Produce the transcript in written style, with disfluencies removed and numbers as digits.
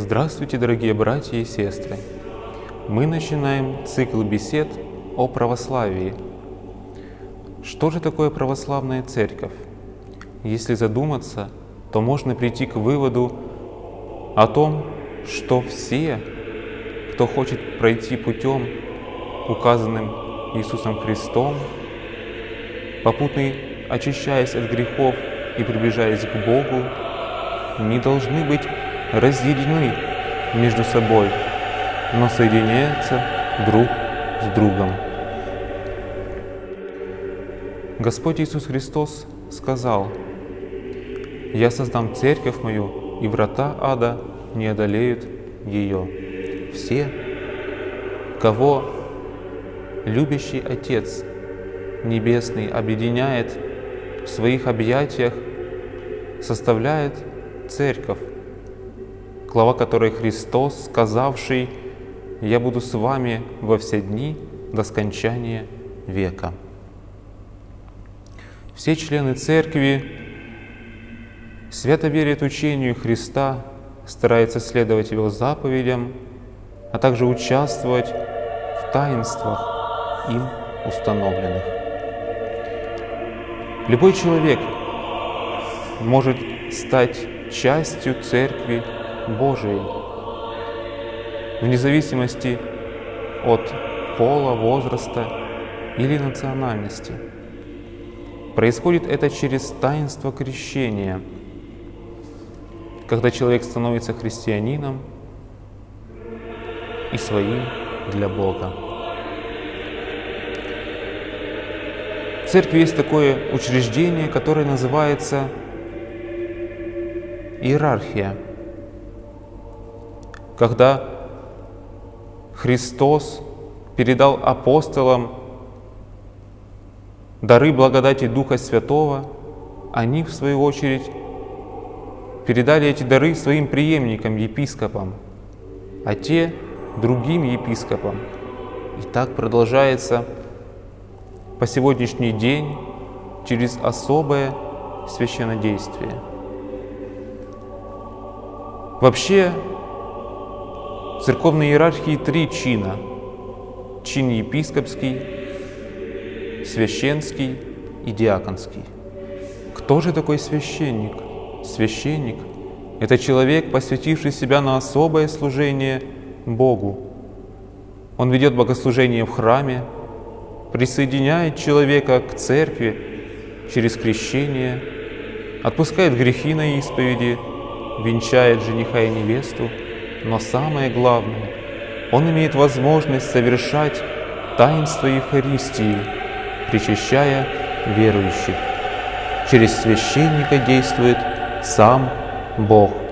Здравствуйте, дорогие братья и сестры! Мы начинаем цикл бесед о православии. Что же такое православная церковь? Если задуматься, то можно прийти к выводу о том, что все, кто хочет пройти путем, указанным Иисусом Христом, попутно очищаясь от грехов и приближаясь к Богу, не должны быть разъединены между собой, но соединяются друг с другом. Господь Иисус Христос сказал: «Я создам церковь мою, и врата ада не одолеют ее». Все, кого любящий Отец Небесный объединяет в своих объятиях, составляет церковь, глава которой Христос, сказавший: «Я буду с вами во все дни до скончания века». Все члены церкви свято верят учению Христа, стараются следовать Его заповедям, а также участвовать в таинствах, им установленных. Любой человек может стать частью Церкви Божией, вне зависимости от пола, возраста или национальности. Происходит это через таинство крещения, когда человек становится христианином и своим для Бога. В церкви есть такое учреждение, которое называется иерархия. Когда Христос передал апостолам дары благодати Духа Святого, они, в свою очередь, передали эти дары своим преемникам, епископам, а те — другим епископам. И так продолжается по сегодняшний день через особое священнодействие. Вообще, в церковной иерархии 3 чина: чин епископский, священский и диаконский. Кто же такой священник? Священник — это человек, посвятивший себя на особое служение Богу. Он ведет богослужение в храме, присоединяет человека к церкви через крещение, отпускает грехи на исповеди, венчает жениха и невесту, но самое главное, он имеет возможность совершать таинство Евхаристии, причащая верующих. Через священника действует сам Бог.